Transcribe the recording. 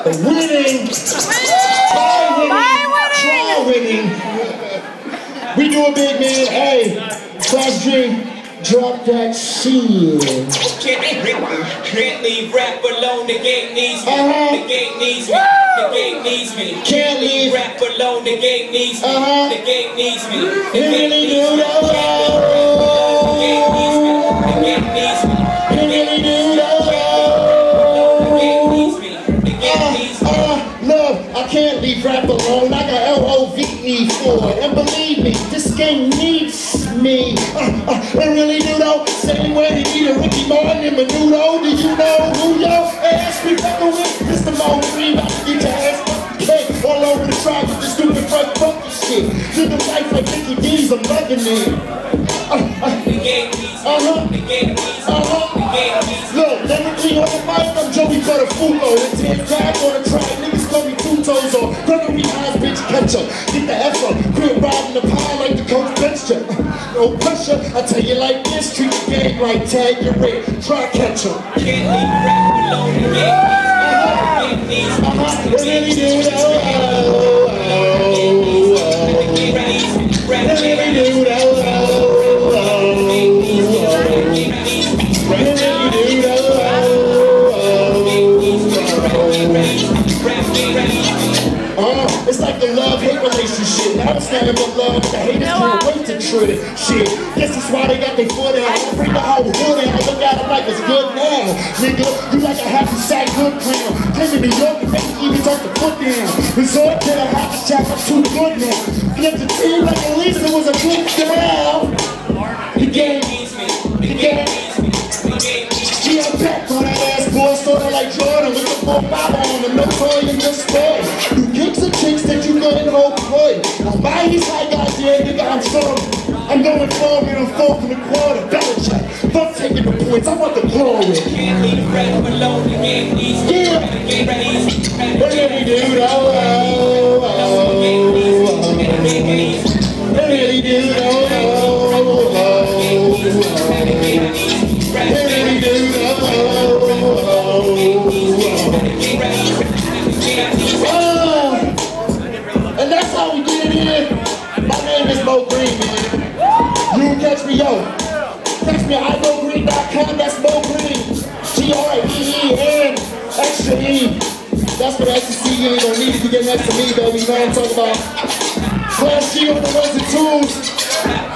winning, trial winning. We do a big man, hey, Class Dream, drop that shit. Can't leave rap alone, the game needs me. The game needs me. The game needs me. Can't leave rap alone, the game needs me. The game needs me. The game needs me. The game needs me. The game needs me. The game needs me. The game needs me. Love, I can't leave rap alone. I got LOVE for it. And believe me, this game needs me. It really do though. Same way they need a Ricky Martin and Menudo. Do you know who yo? Ass we fucking with? Mr. Mo Greene, about to get your ass fucking all over the track with the stupid front funky shit. Living life like Mickey D's, I'm loving it. The game needs me. The game needs me. The game needs me. Look, lyrically on the mic, I'm Joey Butterfulo. And 10 crab on the track, niggas call me two toes or Gregory Hines, bitch, ketchup. Get the F up, quit riding the pile like the coach bencher. No pressure, I tell you like this, treat the game like tag your red, try catch 'em. Can't leave rap alone, the game needs me. It really do though. It's like the love-hate relationship. Now it's nothing but love. The haters can't wait to trip it. Shit, guess that's why they got their foot out. I bring the whole hood out. I look at it like it's good now. Nigga, you like a happy sack hood crown. Came to New York and make me even turn the foot down. Resort to the happy shack, I'm too good now. Flip the team like at least it was a good down. The game needs me. The game needs me. The game needs me. She a pack on that ass boy, sorta like Jordan with the 4-5 on the no toy in your story. You kicks and chicks that you go in the whole play. I'm buying these high guys, yeah, nigga, I'm sorry. I'm going forward and I'm 4 1/4, Belichick. Fuck taking the points, I want the glory. Can't leave rap alone, the game needs me. Yeah. The game needs me. What did we do? Really do, and that's how we get it in. My name is Mo Greene, man. You can catch me, yo. Catch me at imogreen.com, that's Mo Greene. Greene, extra E. That's what SEC, you ain't gonna need to get next to me, baby. You know what I'm talking about? Class G on the ones and twos.